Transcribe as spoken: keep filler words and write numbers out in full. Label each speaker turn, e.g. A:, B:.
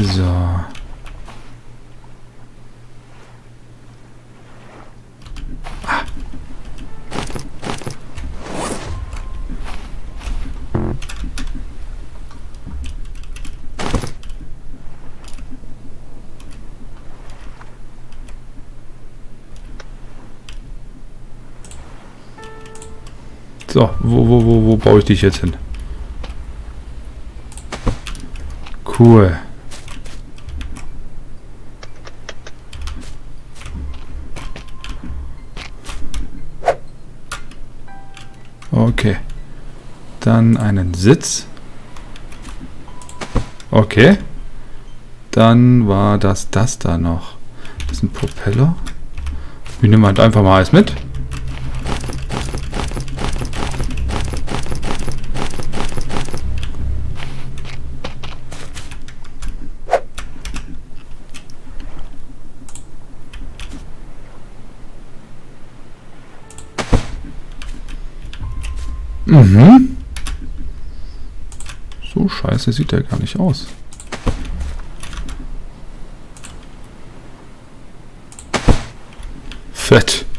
A: So. Ah. So, wo, wo, wo, wo baue ich dich jetzt hin? Cool. Okay. Dann einen Sitz. Okay. Dann war das das da noch. Das ist ein Propeller. Wir nehmen halt einfach mal alles mit. Mhm. So scheiße sieht der gar nicht aus. Fett.